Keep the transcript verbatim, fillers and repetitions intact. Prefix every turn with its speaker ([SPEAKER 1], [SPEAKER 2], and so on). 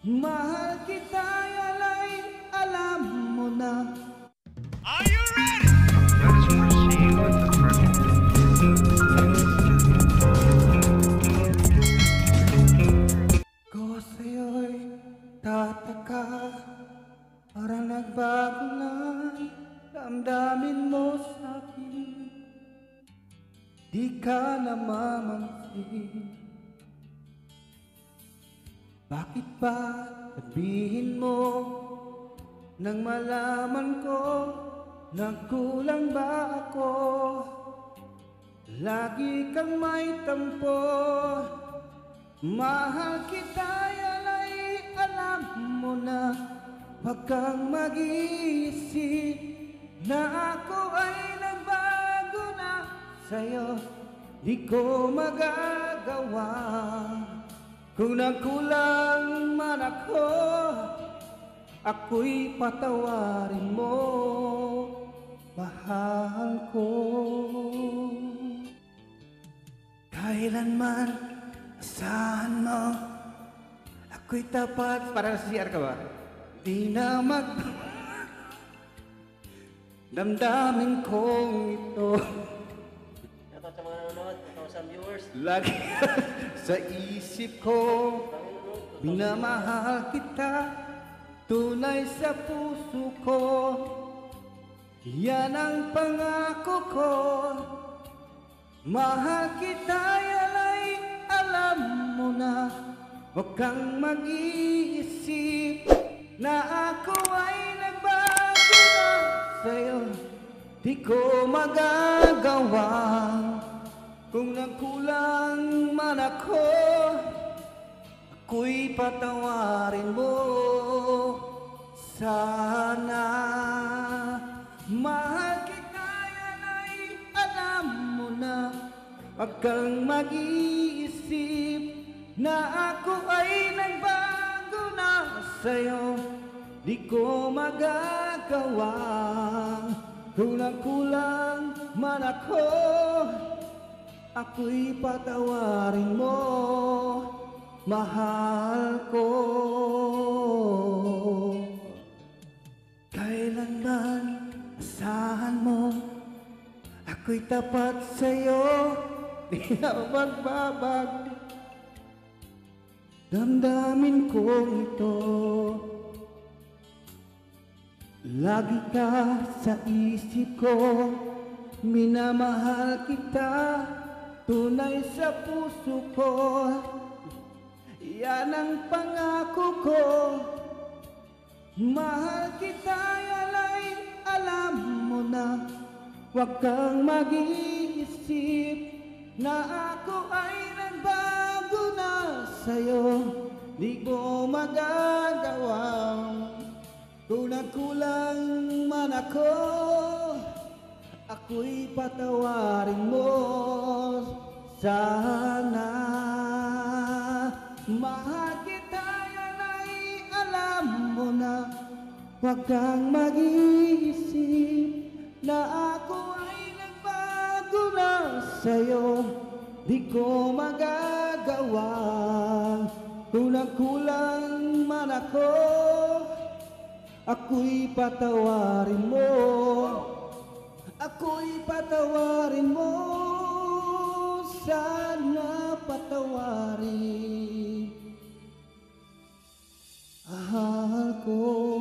[SPEAKER 1] Mahal kita, alay, alam mo na.
[SPEAKER 2] Are you ready? Let us proceed with the first.
[SPEAKER 1] Ko sa'yo'y tataka, parang nagbago na damdamin mo sa'kin. Di ka namamansin. Bakit ba sabihin mo nang malaman ko nagkulang ba ako? Lagi kang may tampo. Mahal kita, alay, alam mo na. Huwag kang mag-iisip na ako ay nagbago na sa'yo. Di ko magagawa. Kung nagkulang man ako, ako'y patawarin mo, mahal ko. Kailanman asahan mo, ako'y tapat. Para sa C R ka ba? Di na mag damdamin kong ito.
[SPEAKER 3] Ito sa mga nanonood, ito sa viewers.
[SPEAKER 1] Lagi sa isip ko, minamahal kita, tunay sa puso ko. Yan ang pangako ko. Mahal kita, alay, alam mo na. Huwag kang mag-iisip na ako ay nagbago na sa'yo. Di ko magagawa. Kung nagkulang man ako, ako'y patawarin mo sana. Mahal kita, alay, alam mo na. Huwag kang mag-iisip na ako ay nagbago na sa'yo. Di ko magagawa. Kung nagkulang man ako, ako'y patawarin mo, mahal ko. Kailanman asahan mo, ako'y tapat sa'yo. Di na magbabago damdamin kong ito. Lagi ka sa isip ko, minamahal kita, tunay sa puso ko. Yan ang pangako ko. Mahal kita, alay, alam mo na. Huwag kang mag-iisip na ako ay nagbago na sa'yo. Di ko magagawa. Kung nagkulang man ako, ako'y patawarin mo sana. Mahal kita, alay, alam mo na. Huwag kang mag-iisip na ako ay nagbago na sa'yo. Di ko magagawa. Kung nagkulang man ako, ako'y patawarin mo. Ako'y patawarin mo, sana patawarin, mahal ko.